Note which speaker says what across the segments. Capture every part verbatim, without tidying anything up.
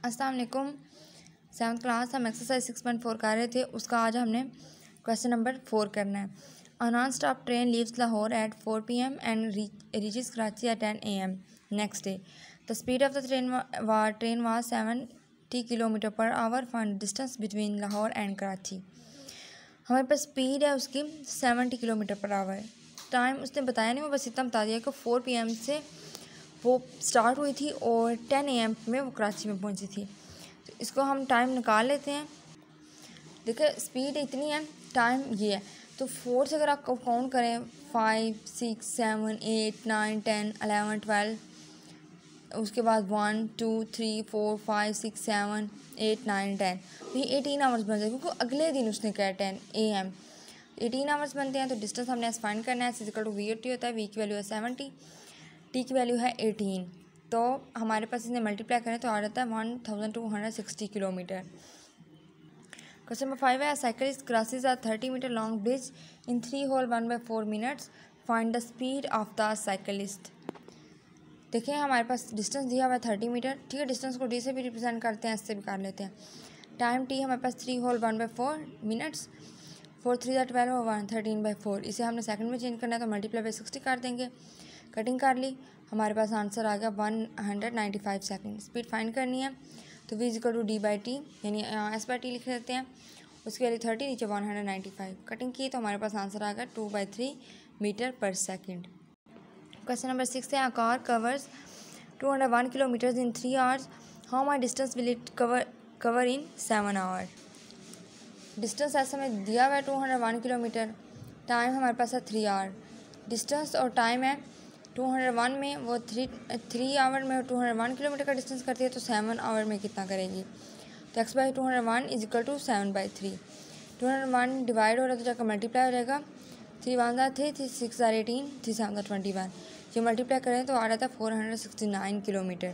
Speaker 1: अस्सलाम वालेकुम। Seventh class हम एक्सरसाइज सिक्स पॉइंट फोर कर रहे थे, उसका आज हमने क्वेश्चन नंबर फोर करना है। A non stop train leaves Lahore at four P M and reaches Karachi at ten A M next day. The speed of the train वा train was seventy kilometre per hour. Find distance between Lahore and Karachi. हमारे पास speed है उसकी seventy kilometre per hour. Time उसने बताया नहीं, वो बस इतना बता दिया कि फोर पी एम से वो स्टार्ट हुई थी और टेन ए एम में वो कराची में पहुंची थी। तो इसको हम टाइम निकाल लेते हैं। देखिए स्पीड इतनी है, टाइम ये है, तो फोर से अगर आप काउंट करें five six seven eight nine ten eleven twelve, उसके बाद one two three four five six seven eight nine ten, तो ये एटीन आवर्स बन जाए क्योंकि अगले दिन उसने कहा ten A M eighteen hours बनते हैं। तो डिस्टेंस हमने फाइंड करना है। फिजिकल टू वी टी होता है, वी की वैल्यू है सेवेंटी, टी की वैल्यू है एटीन। तो हमारे पास इसने मल्टीप्लाई करें तो आ जाता है one thousand two hundred sixty kilometre. Question number five है, cyclist crosses a thirty metre long bridge in three whole one by four minutes. Find the speed of the cyclist. देखिए हमारे पास डिस्टेंस दिया हुआ है थर्टी मीटर, ठीक है। Distance को D से भी रिप्रेजेंट करते हैं, इससे भी कर लेते हैं। टाइम टी हमारे पास three whole one by four minutes, four three या ट्वेल्व और वन थर्टीन बाई फोर। इसे हमने सेकंड में चेंज करना है तो मल्टीप्लाई बाई सिक्सटी कर देंगे। कटिंग कर ली, हमारे पास आंसर आ गया one hundred ninety five second. Speed find करनी है तो v is equal to d by t, यानी एस बाई टी लिख देते हैं। उसकी वैल्यू थर्टी, नीचे one hundred ninety five. Cutting की तो हमारे पास आंसर आ गया two by three metre per second. Question number six है, a car covers two hundred one kilometres in three hours. How much distance will it cover cover in seven hour. Distance ऐसे में दिया हुआ है two hundred one kilometre, time हमारे पास है three hour. Distance और टाइम है टू हंड्रेड वन में, वो थ्री थ्री आवर में टू हंड्रेड वन किलोमीटर का डिस्टेंस करती है, तो सेवन आवर में कितना करेगी। तो x by two hundred one is equal to seven by three. Two hundred one divide हो रहा है तो जाकर मल्टीप्लाई हो जाएगा। थ्री वन ज़ा थ्री, थ्री सिक्स ज़ा एटीन, थ्री सेवन ज़ा ट्वेंटी वन। ये मल्टीप्लाई करें तो आ रहा था four hundred sixty nine kilometre.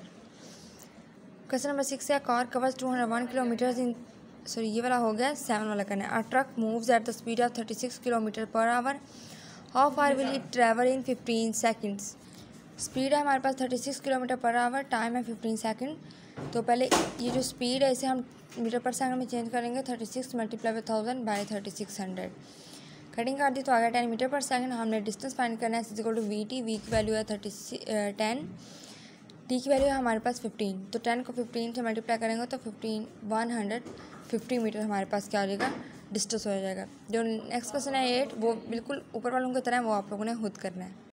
Speaker 1: Question number six है, car covers two hundred one kilometres in sorry ये वाला हो गया, सेवन वाला करना है। A truck moves at the speed of thirty six kilometre per hour. How far will it travel in fifteen seconds. Speed है हमारे पास thirty six kilometre per hour, time है फिफ्टीन सेकेंड। तो पहले ये जो स्पीड है इसे हम मीटर पर सेकंड में चेंज करेंगे। Thirty six multiply by thousand by thirty six hundred. Cutting कर दी तो आ गया टेन मीटर पर सेकंड। हमने डिस्टेंस फाइंड करना है, equal to V T. V की वैल्यू है थर्टी टेन, टी की वैल्यू है हमारे पास फिफ्टीन। तो टेन को फिफ्टीन से मल्टीप्लाई करेंगे तो fifteen one hundred fifty metre हमारे पास क्या हो जाएगा, डिस्टेंस हो जाएगा। जो नेक्स्ट क्वेश्चन है एट, वो बिल्कुल ऊपर वालों की तरह है, वो आप लोगों ने खुद करना है।